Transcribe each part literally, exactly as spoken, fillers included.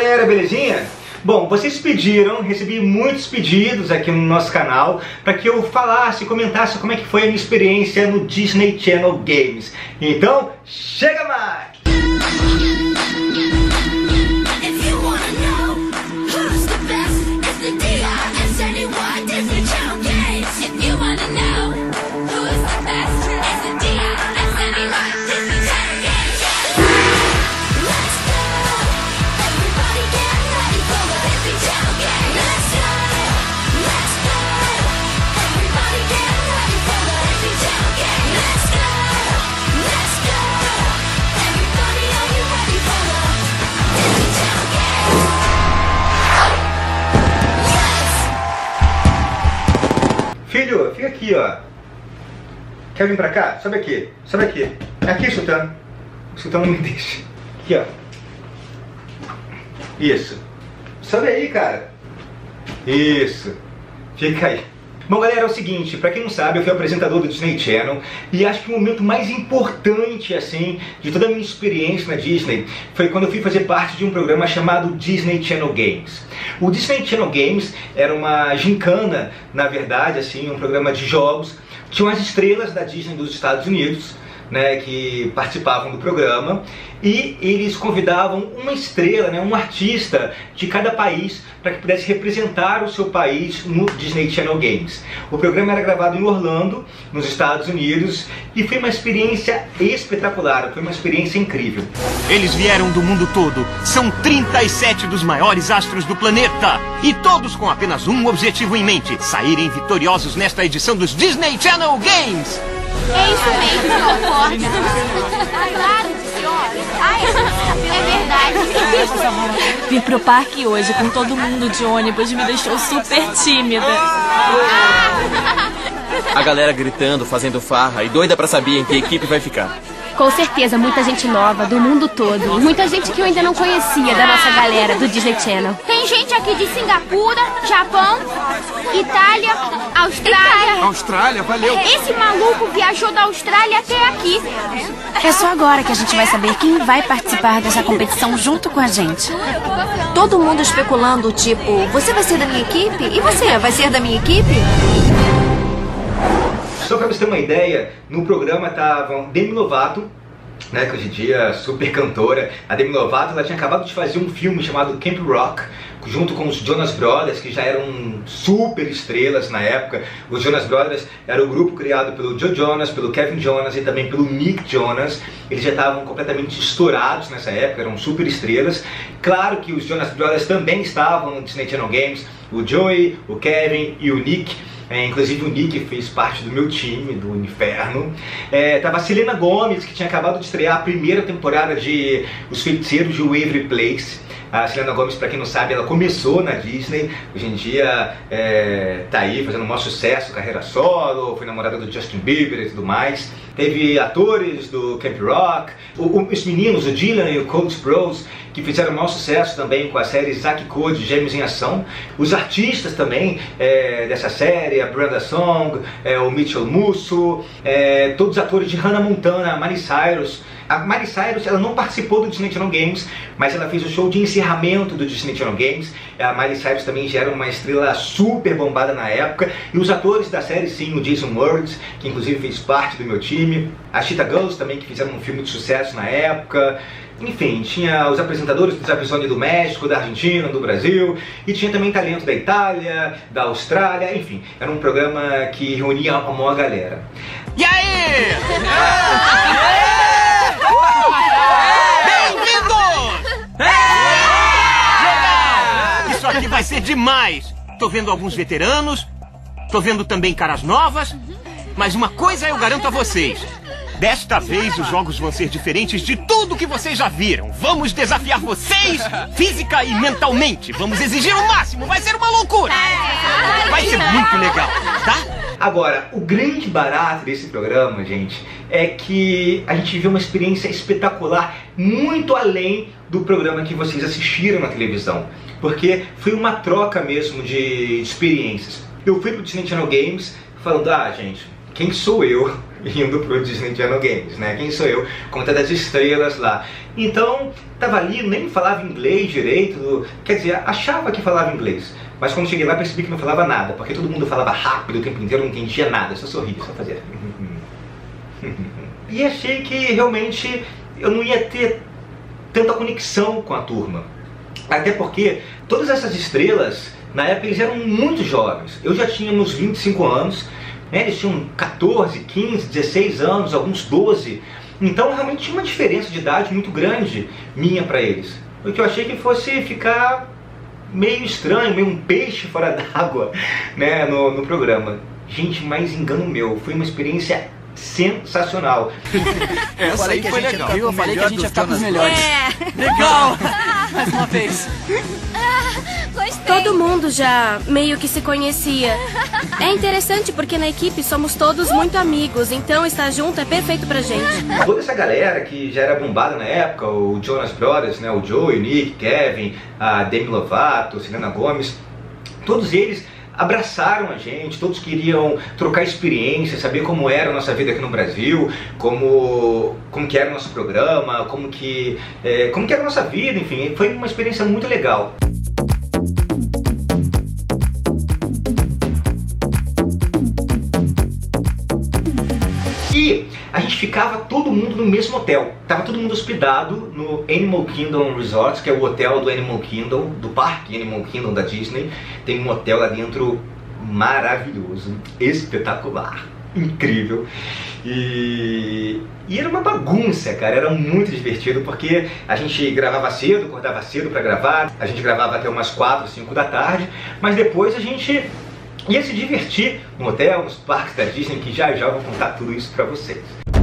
galera, belezinha? Bom, vocês pediram, recebi muitos pedidos aqui no nosso canal para que eu falasse, comentasse como é que foi a minha experiência no Disney Channel Games. Então, chega mais! Filho, fica aqui, ó. Quer vir pra cá? Sobe aqui, sobe aqui. Aqui, Sultano. O Sultano não me deixa. Aqui, ó. Isso. Sobe aí, cara. Isso. Fica aí. Bom, galera, é o seguinte, pra quem não sabe, eu fui apresentador do Disney Channel e acho que o momento mais importante, assim, de toda a minha experiência na Disney foi quando eu fui fazer parte de um programa chamado Disney Channel Games. O Disney Channel Games era uma gincana, na verdade, assim, um programa de jogos. Tinham as estrelas da Disney dos Estados Unidos, né, que participavam do programa, e eles convidavam uma estrela, né, um artista de cada país para que pudesse representar o seu país no Disney Channel Games. O programa era gravado em Orlando, nos Estados Unidos, e foi uma experiência espetacular, foi uma experiência incrível. Eles vieram do mundo todo, são trinta e sete dos maiores astros do planeta, e todos com apenas um objetivo em mente: saírem vitoriosos nesta edição dos Disney Channel Games. É isso mesmo, eu concordo. Claro, senhora. Ai, é verdade. Vir pro parque hoje com todo mundo de ônibus me deixou super tímida. A galera gritando, fazendo farra e doida pra saber em que equipe vai ficar. Com certeza, muita gente nova, do mundo todo. Muita gente que eu ainda não conhecia da nossa galera do Disney Channel. Tem gente aqui de Singapura, Japão, Itália, Austrália. Austrália, valeu. Esse maluco viajou da Austrália até aqui. É só agora que a gente vai saber quem vai participar dessa competição junto com a gente. Todo mundo especulando, tipo, você vai ser da minha equipe? E você, vai ser da minha equipe? Só para você ter uma ideia, no programa estavam Demi Lovato, né, que hoje em dia é super cantora. A Demi Lovato, ela tinha acabado de fazer um filme chamado Camp Rock, junto com os Jonas Brothers, que já eram super estrelas na época. Os Jonas Brothers era o grupo criado pelo Joe Jonas, pelo Kevin Jonas e também pelo Nick Jonas. Eles já estavam completamente estourados nessa época, eram super estrelas. Claro que os Jonas Brothers também estavam no Disney Channel Games, o Joey, o Kevin e o Nick. É, inclusive o Nick fez parte do meu time, do Inferno. É, tava a Selena Gomez, que tinha acabado de estrear a primeira temporada de Os Feiticeiros de Waverly Place. A Selena Gomez, para quem não sabe, ela começou na Disney. Hoje em dia é, tá aí fazendo um maior sucesso, carreira solo, foi namorada do Justin Bieber e tudo mais. Teve atores do Camp Rock, o, o, os meninos, o Dylan e o Cole Sprouse, que fizeram o maior sucesso também com a série Zack e Cody, Gêmeos em Ação. Os artistas também é, dessa série, a Brenda Song, é, o Mitchell Musso, é, todos os atores de Hannah Montana, a Miley Cyrus. A Miley Cyrus, ela não participou do Disney Channel Games, mas ela fez o show de encerramento do Disney Channel Games. A Miley Cyrus também já era uma estrela super bombada na época. E os atores da série, sim, o Jason Murdoch, que inclusive fez parte do meu time. A Cheetah Girls também, que fizeram um filme de sucesso na época. Enfim, tinha os apresentadores do episódio do México, da Argentina, do Brasil. E tinha também talento da Itália, da Austrália, enfim. Era um programa que reunia a maior galera. E aí? Bem-vindos! Legal! Isso aqui vai ser demais! Tô vendo alguns veteranos, tô vendo também caras novas, mas uma coisa eu garanto a vocês: desta vez os jogos vão ser diferentes de tudo que vocês já viram. Vamos desafiar vocês física e mentalmente. Vamos exigir o máximo, vai ser uma loucura! Vai ser muito legal, tá? Agora, o grande barato desse programa, gente, é que a gente vê uma experiência espetacular muito além do programa que vocês assistiram na televisão, porque foi uma troca mesmo de experiências. Eu fui pro Disney Channel Games falando, ah, gente, quem sou eu indo pro Disney Channel Games, né? Quem sou eu contra das estrelas lá. Então, tava ali, nem falava inglês direito, quer dizer, achava que falava inglês. Mas quando cheguei lá percebi que não falava nada, porque todo mundo falava rápido o tempo inteiro, não entendia nada, só sorria, só fazia. E achei que realmente eu não ia ter tanta conexão com a turma. Até porque todas essas estrelas, na época eles eram muito jovens. Eu já tinha uns vinte e cinco anos, né? Eles tinham quatorze, quinze, dezesseis anos, alguns doze. Então realmente tinha uma diferença de idade muito grande minha para eles. O que eu achei que fosse ficar meio estranho, meio um peixe fora d'água, né, no, no programa. Gente, mais engano meu, foi uma experiência sensacional. Essa aí foi legal. Eu falei que a gente ia ficar com os melhores. É. Legal! Mais uma vez. Todo mundo já meio que se conhecia. É interessante porque na equipe somos todos muito amigos, então estar junto é perfeito pra gente. Toda essa galera que já era bombada na época, o Jonas Brothers, né, o Joey, o Nick, Kevin, a Demi Lovato, Selena Gomez, todos eles abraçaram a gente, todos queriam trocar experiência, saber como era a nossa vida aqui no Brasil, como, como que era o nosso programa, como que, é, como que era a nossa vida, enfim, foi uma experiência muito legal. E a gente ficava todo mundo no mesmo hotel. Tava todo mundo hospedado no Animal Kingdom Resort, que é o hotel do Animal Kingdom, do parque Animal Kingdom da Disney. Tem um hotel lá dentro maravilhoso, espetacular, incrível. E, e era uma bagunça, cara, era muito divertido porque a gente gravava cedo, acordava cedo pra gravar, a gente gravava até umas quatro, cinco da tarde, mas depois a gente ia se divertir no hotel, nos parques da Disney, que já já eu vou contar tudo isso pra vocês.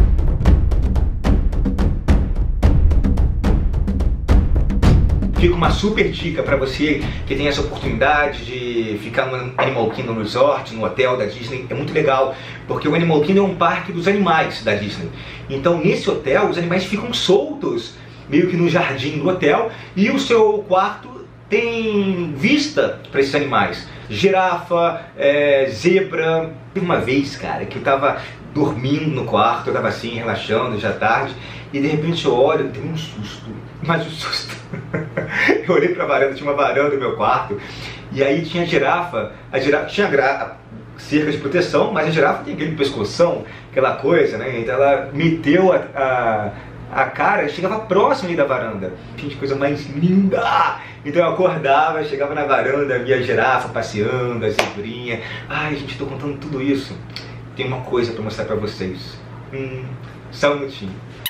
Fica uma super dica para você que tem essa oportunidade de ficar no Animal Kingdom Resort, no hotel da Disney. É muito legal, porque o Animal Kingdom é um parque dos animais da Disney. Então nesse hotel os animais ficam soltos, meio que no jardim do hotel, e o seu quarto tem vista para esses animais. Girafa, é, zebra. Teve uma vez, cara, que eu tava dormindo no quarto, eu tava assim, relaxando, já tarde, e de repente eu olho, tem um susto, mas um susto. Eu olhei pra varanda, tinha uma varanda no meu quarto, e aí tinha girafa, a girafa tinha gra... cerca de proteção, mas a girafa tem aquele pescoção, aquela coisa, né? Então ela meteu a, a, a cara, chegava próximo ali da varanda. Gente, coisa mais linda! Então eu acordava, chegava na varanda, via a girafa passeando, a zebrinha. Ai, gente, tô contando tudo isso. Tem uma coisa pra mostrar pra vocês. Hum, só um minutinho.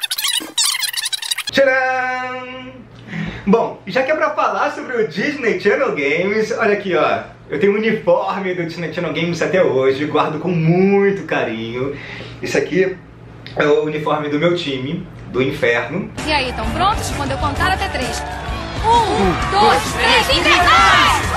Tcharam! Bom, já que é pra falar sobre o Disney Channel Games, olha aqui, ó. Eu tenho um uniforme do Disney Channel Games até hoje, guardo com muito carinho. Isso aqui é o uniforme do meu time, do Inferno. E aí, estão prontos? Quando eu contar até três. Um, dois, três, Infernais!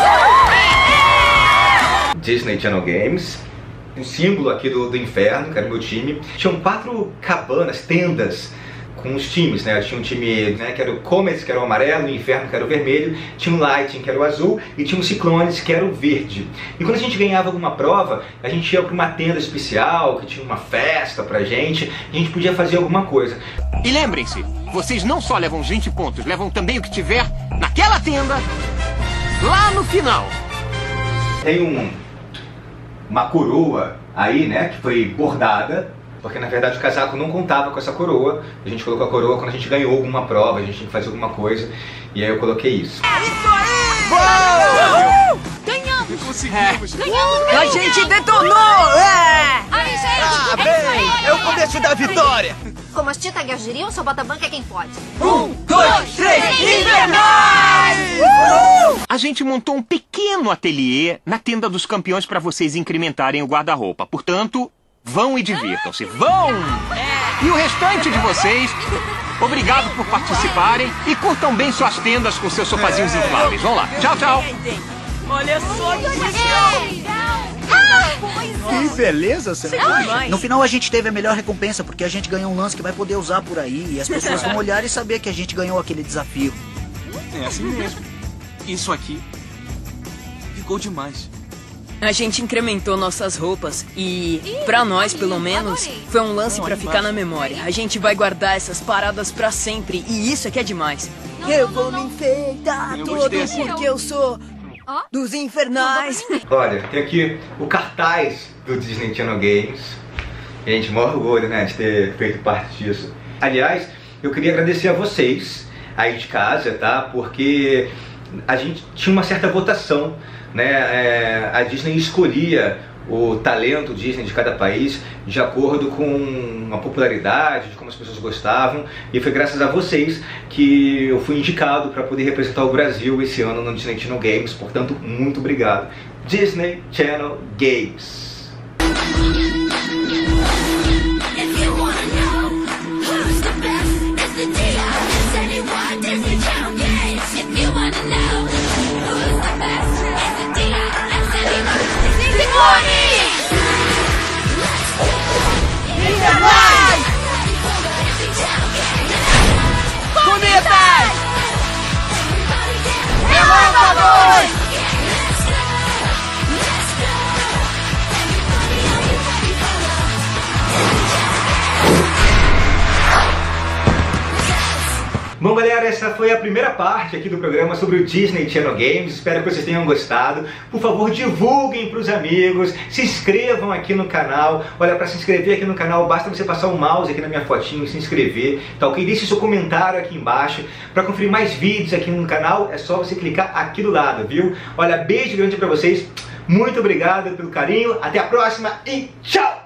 Disney Channel Games. O símbolo aqui do, do Inferno, que era o meu time. Tinham quatro cabanas, tendas, com os times, né? Tinha um time, né, que era o Comets, que era o amarelo, o Inferno, que era o vermelho, tinha o Lightning, que era o azul, e tinha o Ciclones, que era o verde. E quando a gente ganhava alguma prova, a gente ia para uma tenda especial, que tinha uma festa pra gente, e a gente podia fazer alguma coisa. E lembrem-se, vocês não só levam vinte pontos, levam também o que tiver naquela tenda, lá no final. Tem um, uma coroa aí, né, que foi bordada, porque na verdade o casaco não contava com essa coroa. A gente colocou a coroa quando a gente ganhou alguma prova, a gente tinha que fazer alguma coisa, e aí eu coloquei isso. Isso aí! Ganhamos! Conseguimos! Ganhamos! A gente detonou! É! Aí, gente! Ah, é bem! É o começo da vitória! Como as Tita Girls diriam, só bota banca quem pode. Um, dois, três, Infernais! Uh! A gente montou um pequeno ateliê na tenda dos campeões para vocês incrementarem o guarda-roupa. Portanto, vão e divirtam-se. Vão! E o restante de vocês, obrigado por participarem e curtam bem suas tendas com seus sofazinhos infláveis. Vamos lá. Tchau, tchau. Olha só que legal! Que beleza, Sam. Ai. No final a gente teve a melhor recompensa, porque a gente ganhou um lance que vai poder usar por aí. E as pessoas vão olhar e saber que a gente ganhou aquele desafio. É assim mesmo. Isso aqui ficou demais. A gente incrementou nossas roupas e, pra nós, pelo menos, foi um lance pra ficar na memória. A gente vai guardar essas paradas pra sempre e isso é que é demais. Eu vou me enfeitar todo porque eu sou dos infernais. Olha, tem aqui o cartaz do Disney Channel Games. Gente, maior orgulho, né, de ter feito parte disso. Aliás, eu queria agradecer a vocês aí de casa, tá? Porque a gente tinha uma certa votação, né? É, a Disney escolhia o talento Disney de cada país de acordo com a popularidade, de como as pessoas gostavam, e foi graças a vocês que eu fui indicado para poder representar o Brasil esse ano no Disney Channel Games, portanto, muito obrigado. Disney Channel Games. Cometas! Relatadores! Bom, galera, essa foi a primeira parte aqui do programa sobre o Disney Channel Games. Espero que vocês tenham gostado. Por favor, divulguem para os amigos, se inscrevam aqui no canal. Olha, para se inscrever aqui no canal, basta você passar o mouse aqui na minha fotinho e se inscrever, tá ok? Deixe seu comentário aqui embaixo. Para conferir mais vídeos aqui no canal, é só você clicar aqui do lado, viu? Olha, beijo grande para vocês. Muito obrigado pelo carinho. Até a próxima e tchau!